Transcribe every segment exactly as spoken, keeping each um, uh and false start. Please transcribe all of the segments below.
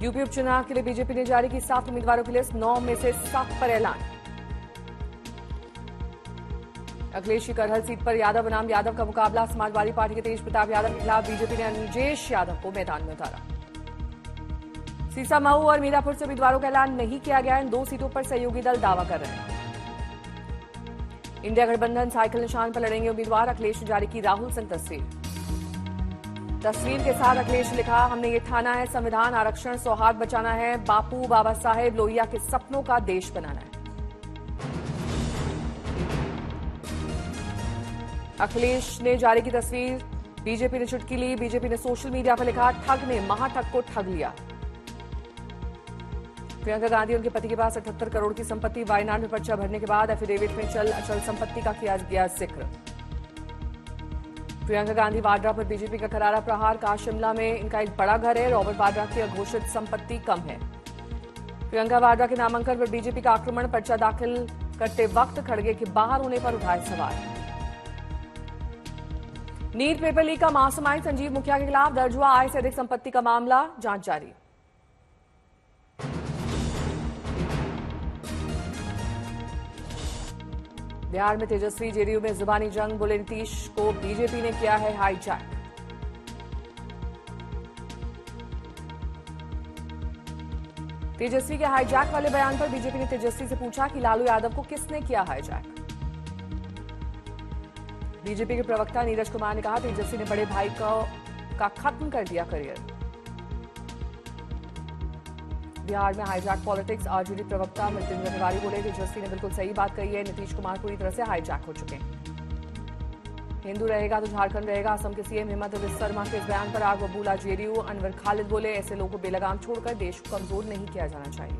UP उपचुनाव के लिए बीजेपी ने जारी की सात उम्मीदवारों की लिस्ट, नौ में से सात पर ऐलान। अखिलेश की करहल सीट पर यादव बनाम यादव का मुकाबला, समाजवादी पार्टी के तेज प्रताप यादव के खिलाफ बीजेपी ने अनुजेश यादव को मैदान में उतारा। सीसा मऊ और मीरापुर से उम्मीदवारों का ऐलान नहीं किया गया। इन दो सीटों पर सहयोगी दल दावा कर रहे हैं। इंडिया गठबंधन साइकिल निशान पर लड़ेंगे उम्मीदवार, अखिलेश ने जारी की राहुल संग तस्वीर। तस्वीर के साथ अखिलेश ने लिखा, हमने ये ठाना है, संविधान, आरक्षण, सौहार्द बचाना है, बापू बाबा साहेब लोहिया के सपनों का देश बनाना है। अखिलेश ने जारी की तस्वीर, बीजेपी ने चुटकी ली, बीजेपी ने सोशल मीडिया पर लिखा, ठग ने महाठग को ठग लिया। प्रियंका गांधी उनके पति के पास अठहत्तर करोड़ की संपत्ति, वायनाड में पर्चा भरने के बाद एफिडेविट में चल अचल संपत्ति का किया गया जिक्र। प्रियंका गांधी वाड्रा पर बीजेपी का करारा प्रहार, कहा शिमला में इनका एक बड़ा घर है, रॉबर्ट वाड्रा की अघोषित संपत्ति कम है। प्रियंका वाड्रा के नामांकन पर बीजेपी का आक्रमण, पर्चा दाखिल करते वक्त खड़गे के बाहर होने पर उठाए सवाल। नीट पेपर लीक का मास्टरमाइंड संजीव मुखिया के खिलाफ दर्ज हुआ आय से अधिक संपत्ति का मामला, जांच जारी। बिहार में तेजस्वी जेडीयू में जुबानी जंग, बोले नीतीश को बीजेपी ने किया है हाईजैक। तेजस्वी के हाईजैक वाले बयान पर बीजेपी ने तेजस्वी से पूछा कि लालू यादव को किसने किया हाईजैक। बीजेपी के प्रवक्ता नीरज कुमार ने कहा, तेजस्वी ने बड़े भाई को का खत्म कर दिया करियर। बिहार में हाईजैक पॉलिटिक्स, आरजेडी प्रवक्ता मृत्युंजय तिवारी बोले, तेजस्वी ने बिल्कुल सही बात कही है, नीतीश कुमार पूरी तरह से हाईजैक हो चुके हैं। हिंदू रहेगा तो झारखंड रहेगा, असम के सीएम हेमंत बिस्वा शर्मा के इस बयान पर आग बबूला जेडीयू। अनवर खालिद बोले, ऐसे लोगों को बेलगाम छोड़कर देश को कमजोर नहीं किया जाना चाहिए।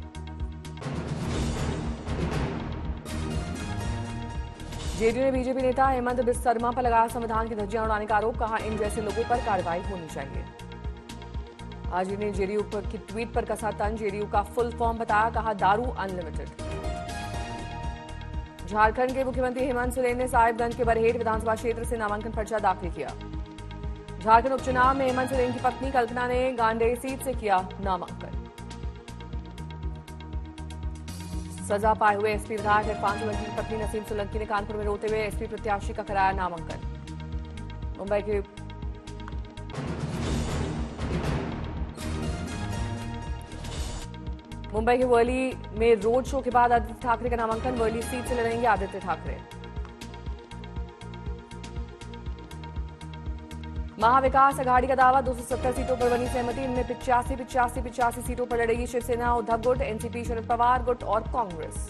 जेडीयू ने बीजेपी नेता हेमंत बिस्वा शर्मा पर लगाया संविधान की धज्जियां उड़ाने का आरोप, कहा इन जैसे लोगों पर कार्रवाई होनी चाहिए। आज ने जेडीयू पर की ट्वीट पर कसा तंज, जेडीयू का फुल फॉर्म बताया, कहा दारू अनलिमिटेड। झारखंड के मुख्यमंत्री हेमंत सोरेन ने साहिबगंज के बरहेट विधानसभा क्षेत्र से नामांकन पर्चा दाखिल किया। झारखंड उपचुनाव में हेमंत सोरेन की पत्नी कल्पना ने गांडेय सीट से किया नामांकन। सजा पाए हुए एसपी विधायक इरफान सोलंकी की पत्नी नसीम सोलंकी ने कानपुर में रोते हुए एसपी प्रत्याशी का कराया नामांकन। मुंबई के मुंबई के वर्ली में रोड शो के बाद आदित्य ठाकरे का नामांकन, वर्ली सीट से लड़ेंगे आदित्य ठाकरे। महाविकास अघाड़ी का दावा, दो सौ सत्तर सीटों पर बनी सहमति, इनमें पिचासी पिचासी पिचासी सीटों पर लड़ेगी शिवसेना, उद्धव गुट, एनसीपी, शरद पवार गुट और कांग्रेस।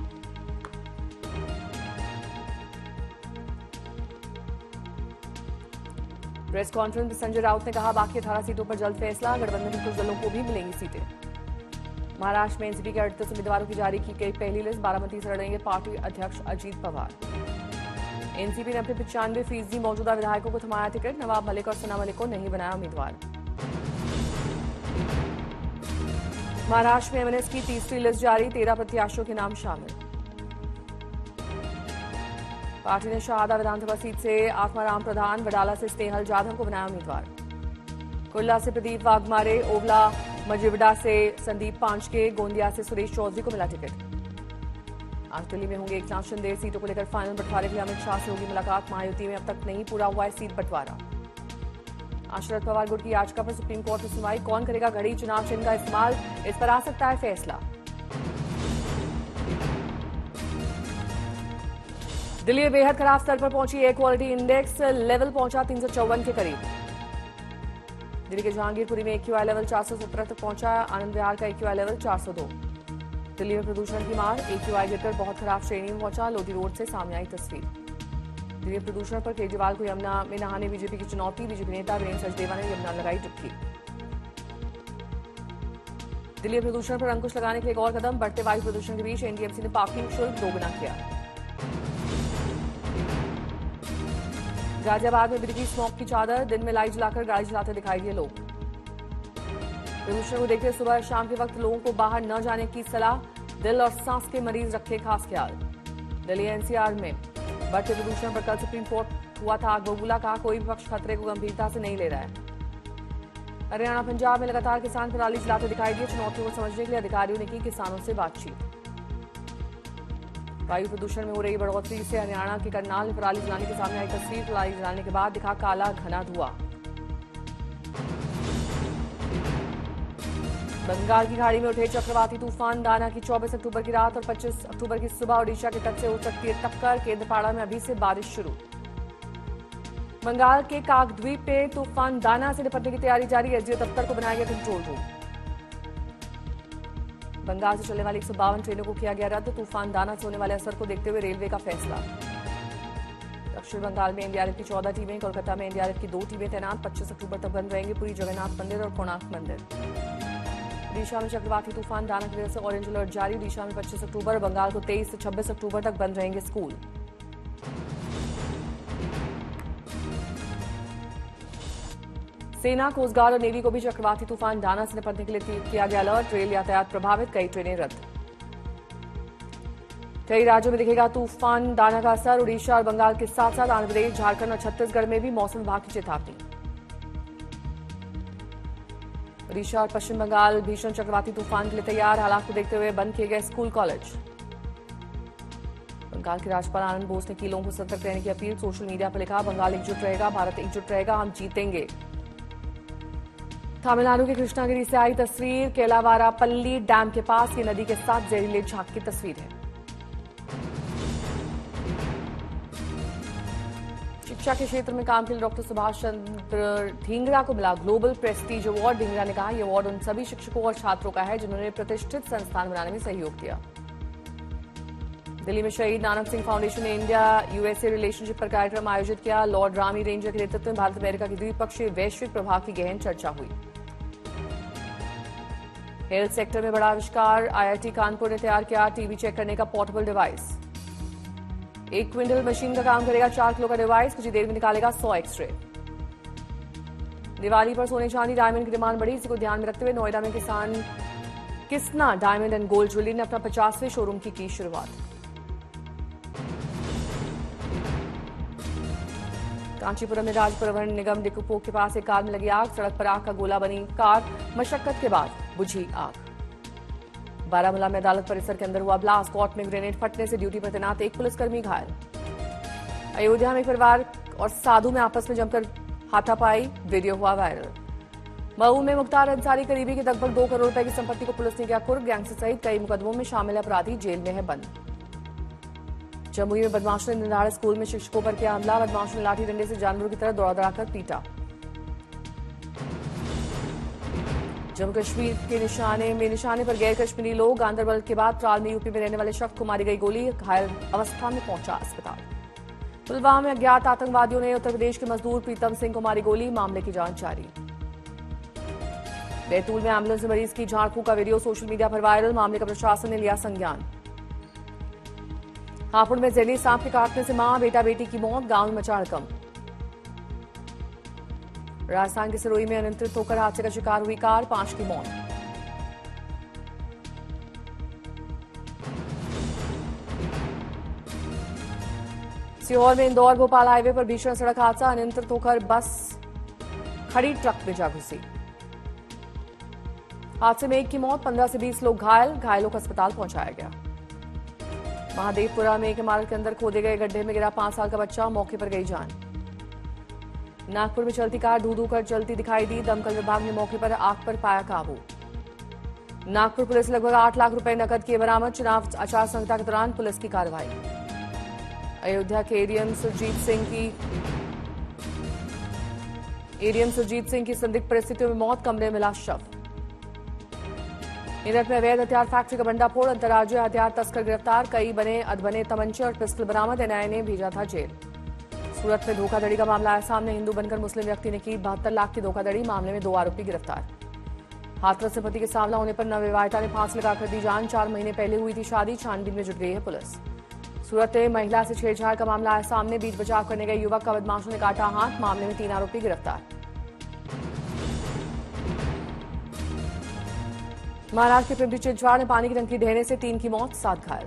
प्रेस कॉन्फ्रेंस में संजय राउत ने कहा, बाकी अठारह सीटों पर जल्द फैसला, गठबंधन के कुछ दलों को भी मिलेंगी सीटें। महाराष्ट्र में एनसीपी के अड़तीस उम्मीदवारों की जारी की गई पहली लिस्ट, बारामती से लड़ेंगे पार्टी अध्यक्ष अजीत पवार। एनसीपी ने अपने पिचानवे फीसदी मौजूदा विधायकों को थमाया टिकट, नवाब मलिक और सना मलिक को नहीं बनाया उम्मीदवार। महाराष्ट्र में एमएनएस की तीसरी लिस्ट जारी, तेरह प्रत्याशियों के नाम शामिल। पार्टी ने शहादा विधानसभा सीट से आत्माराम प्रधान, वडाला से स्नेहल जाधव को बनाया उम्मीदवार। कुल्ला से प्रदीप वाघमारे, ओवला मजिवडा से संदीप पांचके, गोंदिया से सुरेश चौधरी को मिला टिकट। आज दिल्ली में होंगे एकनाथ शिंदे, सीटों को लेकर फाइनल बंटवारे के लिए अमित शाह से होगी मुलाकात। महायुति में अब तक नहीं पूरा हुआ है सीट बंटवारा। आज शरद पवार गुट की याचिका पर सुप्रीम कोर्ट में सुनवाई, कौन करेगा घड़ी चुनाव चिन्ह का इस्तेमाल, इस पर आ सकता है फैसला। दिल्ली में बेहद खराब स्तर पर पहुंची एयर क्वालिटी इंडेक्स, लेवल पहुंचा तीन सौ चौवन के करीब। दिल्ली के जहांगीरपुरी में एक्यूआई लेवल चार सौ सत्रह तक पहुंचा, आनंद विहार का एक्यूआई लेवल चार सौ दो। दिल्ली में प्रदूषण की मार, एक्यूआई गिरकर बहुत खराब श्रेणी में पहुंचा, लोधी रोड से सामने आई तस्वीर। दिल्ली में प्रदूषण पर केजरीवाल को यमुना में नहाने बीजेपी की चुनौती, बीजेपी नेता वीरेंद्र सचदेवा ने यमुना लगाई डुबकी। दिल्ली में प्रदूषण पर अंकुश लगाने के लिए एक और कदम, बढ़ते वायु प्रदूषण के बीच एनडीएमसी ने पार्किंग शुल्क दोगुना किया। गाजियाबाद में बिजली स्मॉग की चादर, दिन में लाइट जलाकर गाड़ी चलाते दिखाई दिए लोग। प्रदूषण को देखते सुबह शाम के वक्त लोगों को बाहर न जाने की सलाह, दिल और सांस के मरीज रखे खास ख्याल। दिल्ली एनसीआर में बढ़ते प्रदूषण पर कल सुप्रीम कोर्ट हुआ था आग बबूला, कहा कोई भी पक्ष खतरे को गंभीरता से नहीं ले रहा है। हरियाणा पंजाब में लगातार किसान पराली जलाते दिखाई दिए। चुनौतियों को समझने के लिए अधिकारियों ने की किसानों से बातचीत। वायु प्रदूषण में हो रही बढ़ोतरी से हरियाणा के करनाल में पराली जलाने के सामने आई तस्वीर। पराली जलाने के बाद दिखा काला घना धुआं। बंगाल की खाड़ी में उठे चक्रवाती तूफान दाना की चौबीस अक्टूबर की रात और पच्चीस अक्टूबर की सुबह ओडिशा के तट से हो सकती है टक्कर। केंद्रपाड़ा में अभी से बारिश शुरू। बंगाल के काकद्वीप पे तूफान दाना से निपटने की तैयारी जारी। एसडीओ दफ्तर को बनाया गया कंट्रोल रूम। बंगाल से चलने वाली एक सौ बावन ट्रेनों को किया गया रद्द। तूफान दाना से होने वाले असर को देखते हुए रेलवे का फैसला। दक्षिण बंगाल में एनडीआरएफ की चौदह टीमें, कोलकाता में एनडीआरएफ की दो टीमें तैनात। पच्चीस अक्टूबर तक बंद रहेंगे पुरी जगन्नाथ मंदिर और कोणार्क मंदिर। ओडिशा में चक्रवाती तूफान दाना की वजह से ऑरेंज अलर्ट जारी। ओडिशा में पच्चीस अक्टूबर, बंगाल को तेईस से छब्बीस अक्टूबर तक बंद रहेंगे स्कूल। सेना, कोस्ट गार्ड और नेवी को भी चक्रवाती तूफान दाना से निपटने के लिए किया गया अलर्ट। रेल यातायात प्रभावित, कई ट्रेनें रद्द। कई राज्यों में दिखेगा तूफान दाना का असर। ओडिशा और बंगाल के साथ साथ आंध्र प्रदेश, झारखंड और छत्तीसगढ़ में भी मौसम विभाग की चेतावनी। ओडिशा और पश्चिम बंगाल भीषण चक्रवाती तूफान के लिए तैयार। हालात को देखते हुए बंद किए गए स्कूल कॉलेज। बंगाल के राज्यपाल आनंद बोस ने की लोगों को सतर्क रहने की अपील। सोशल मीडिया पर लिखा, बंगाल एकजुट रहेगा, भारत एकजुट रहेगा, हम जीतेंगे। तमिलनाडु के कृष्णागिरी से आई तस्वीर। केलावारापल्ली डैम के पास ये नदी के साथ जहरीले झाग की तस्वीर है। शिक्षा के क्षेत्र में काम के लिए डॉक्टर सुभाष चंद्र ढींगरा को मिला ग्लोबल प्रेस्टीज अवार्ड। ढींगरा ने कहा, यह अवार्ड उन सभी शिक्षकों और छात्रों का है जिन्होंने प्रतिष्ठित संस्थान बनाने में सहयोग किया। दिल्ली में शहीद नानक सिंह फाउंडेशन ने इंडिया यूएसए रिलेशनशिप पर कार्यक्रम आयोजित किया। लॉर्ड रामी रेंजर के नेतृत्व में भारत अमेरिका की द्विपक्षीय वैश्विक प्रभाव की गहन चर्चा हुई। हेल्थ सेक्टर में बड़ा आविष्कार। आईआईटी कानपुर ने तैयार किया टीबी चेक करने का पोर्टेबल डिवाइस। एक क्विंटल मशीन का काम करेगा चार किलो का डिवाइस। कुछ ही देर में निकालेगा सौ एक्सरे। दिवाली पर सोने चांदी डायमंड की डिमांड बढ़ी। इसी को ध्यान में रखते हुए नोएडा में किसान Kisna diamond and gold jewellery ने अपना पचासवें शोरूम की की शुरुआत। कांचीपुरम में राज्य परिवहन निगम डिपो के पास एक कार में लगी आग। सड़क पर आग का गोला बनी कार। मशक्कत के बाद बुझी आग। बारामूला में अदालत परिसर के अंदर हुआ ब्लास्ट। कोर्ट में ग्रेनेड फटने से ड्यूटी पर तैनात एक पुलिसकर्मी घायल। अयोध्या में एक परिवार और साधु में आपस में जमकर हाथापाई, वीडियो हुआ वायरल। मऊ में मुख्तार अंसारी करीबी के लगभग दो करोड़ रुपए की संपत्ति को पुलिस ने किया कुर्क। गैंगस्टर सहित कई मुकदमों में शामिल अपराधी जेल में है बंद। जमुई में बदमाशों ने निराड़ स्कूल में शिक्षकों पर किया हमला। बदमाशों ने लाठी डंडे से जानवरों की तरह दौड़ा दौड़ाकर पीटा। जम्मू कश्मीर के निशाने में निशाने पर गैर कश्मीरी लोग। गांदरबल के बाद त्राल में यूपी में रहने वाले शख्स को मारी गई गोली। घायल अवस्था में पहुंचा अस्पताल। पुलवामा में अज्ञात आतंकवादियों ने उत्तर प्रदेश के मजदूर प्रीतम सिंह को मारी गोली। मामले की जांच जारी। बैतूल में एम्बुलेंस में मरीज की झाड़ फूंक का वीडियो सोशल मीडिया पर वायरल। मामले का प्रशासन ने लिया संज्ञान। हापुड़ में जहरीले सांप के काटने से मां बेटा बेटी की मौत। गांव में मचा हड़कंप। राजस्थान के सिरोही में अनियंत्रित होकर हादसे का शिकार हुई कार। पांच की मौत। सीहोर में इंदौर भोपाल हाईवे पर भीषण सड़क हादसा। अनियंत्रित होकर बस खड़ी ट्रक में जा घुसी। हादसे में एक की मौत, पंद्रह से बीस लोग घायल। घायलों को अस्पताल पहुंचाया गया। महादेवपुरा में एक इमारत के अंदर खोदे गए गड्ढे में गिरा पांच साल का बच्चा। मौके पर गई जान। नागपुर में चलती कार धू धू कर चलती दिखाई दी। दमकल विभाग ने मौके पर आग पर पाया काबू। नागपुर पुलिस लगभग आठ लाख रुपए नकद किए बरामद। चुनाव आचार संहिता के दौरान पुलिस की कार्रवाई। अयोध्या के एडीएम सुरजीत सिंह की एडीएम सुरजीत सिंह की संदिग्ध परिस्थितियों में मौत। कमरे में मिला शव। मेरठ में अवैध हथियार फैक्ट्री का भंडाफोड़। अंतर्राज्यीय हथियार तस्कर गिरफ्तार। कई बने अधबने तमंचे और पिस्टल बरामद। एनआईए ने भेजा था जेल। सूरत में धोखाधड़ी का मामला आया सामने। हिंदू बनकर मुस्लिम व्यक्ति ने की बहत्तर लाख की धोखाधड़ी। मामले में दो आरोपी गिरफ्तार। हाथरस से पति के सांवला होने पर नवविवाहिता ने फांसी लगाकर दी जान। चार महीने पहले हुई थी शादी। छानबीन में जुट गई है पुलिस। सूरत में महिला से छेड़छाड़ का मामला आया सामने। बीच बचाव करने गए युवक का बदमाशों ने काटा हाथ। मामले में तीन आरोपी गिरफ्तार। महाराष्ट्र के पिंपरी चिंचवाड़ में पानी की टंकी ढहने से तीन की मौत, सात घायल।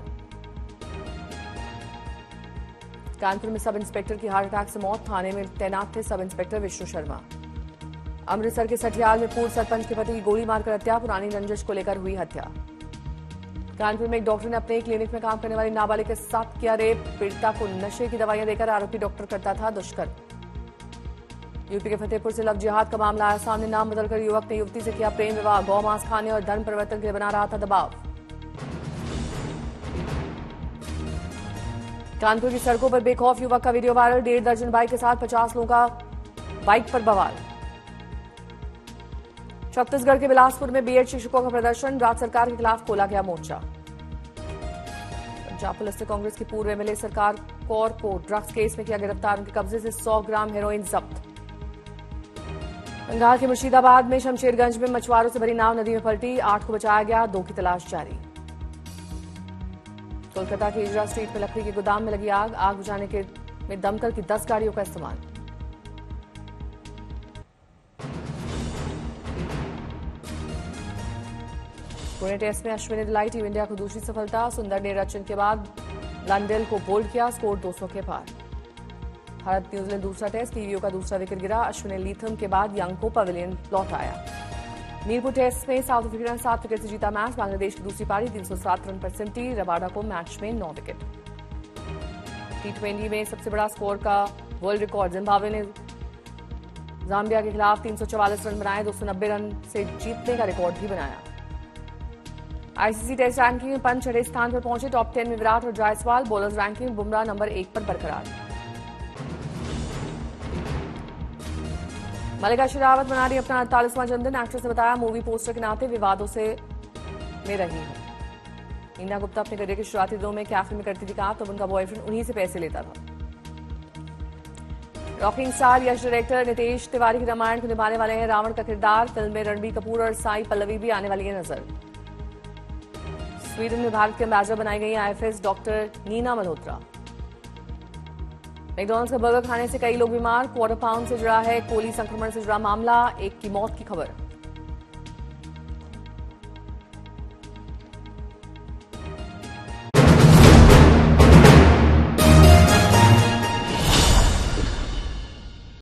कानपुर में सब इंस्पेक्टर की हार्ट अटैक से मौत। थाने में तैनात थे सब इंस्पेक्टर विष्णु शर्मा। अमृतसर के सठियाल में पूर्व सरपंच के पति की गोली मारकर हत्या, पुरानी रंजिश को लेकर हुई हत्या। कानपुर में एक डॉक्टर ने अपने क्लिनिक में काम करने वाली नाबालिग के साथ किया रेप, पीड़िता को नशे की दवाइयां देकर आरोपी डॉक्टर करता था दुष्कर्म। यूपी के फतेहपुर से लव जिहाद का मामला आया सामने, नाम बदलकर युवक ने युवती से किया प्रेम विवाह, गौ मांस खाने और धर्म परिवर्तन के लिए बना रहा था दबाव। कानपुर की सड़कों पर बेखौफ युवक का वीडियो वायरल, डेढ़ दर्जन बाइक के साथ पचास लोगों का बाइक पर बवाल। छत्तीसगढ़ के बिलासपुर में बीएड शिक्षकों का प्रदर्शन, राज्य सरकार के खिलाफ खोला गया मोर्चा। पंजाब पुलिस ने कांग्रेस के पूर्व एमएलए सरकार कौर को ड्रग्स केस में किया गिरफ्तार, उनके कब्जे से सौ ग्राम हेरोइन जब्त। बंगाल के मुर्शिदाबाद में शमशेरगंज में मछुआरों से भरी नाव नदी में पलटी, आठ को बचाया गया, दो की तलाश जारी। कोलकाता के इजरा स्ट्रीट में लकड़ी के गोदाम में लगी आग, आग बुझाने के में दमकल की दस गाड़ियों का इस्तेमाल। पुणे टेस्ट में अश्विन ने दिलाई टीम इंडिया को दूसरी सफलता, सुंदर ने रचन के बाद लंडेल को बोल्ड किया, स्कोर दो सौ के पार। भारत न्यूजीलैंड दूसरा टेस्ट, टीवीओ का दूसरा विकेट गिरा, अश्विन ने लीथम के बाद यंग को पवेलियन लौट आया। मीरपुर टेस्ट में साउथ अफ्रीका ने सात विकेट से जीता मैच, बांग्लादेश की दूसरी पारी तीन सौ सात रन पर सिमटी, रबाडा को मैच में नौ विकेट। टी ट्वेंटी में सबसे बड़ा स्कोर का वर्ल्ड रिकॉर्ड, जिम्बाब्वे ने जाम्बिया के खिलाफ तीन सौ चवालीस रन बनाए, दो सौ नब्बे रन से जीतने का रिकॉर्ड भी बनाया। आईसीसी टेस्ट रैंकिंग में पंत छठे स्थान पर पहुंचे, टॉप टेन में विराट और जायसवाल, बॉलर्स रैंकिंग में बुमराह नंबर एक पर बरकरार। मल्लिका शेरावत मना रही अपना अड़तालीसवां जन्मदिन, एक्ट्रेस ने बताया मूवी पोस्टर के नाते विवादों से में रही है। नीना गुप्ता अपने करियर के शुरुआती दिनों में कैफे में करती थी काम, तब उनका बॉयफ्रेंड उन्हीं से पैसे लेता था। Rocking star Yash director Nitesh Tiwari की रामायण को निभाने वाले हैं रावण का किरदार, फिल्म में रणबीर कपूर और साई पल्लवी भी आने वाली है नजर। स्वीडन में भारत के एम्बेसडर बनाई गई IFS doctor Neena Malhotra. McDonald's का बर्गर खाने से कई लोग बीमार, क्वार्टर पाउंड से जुड़ा है कोली संक्रमण से जुड़ा मामला, एक की मौत की खबर।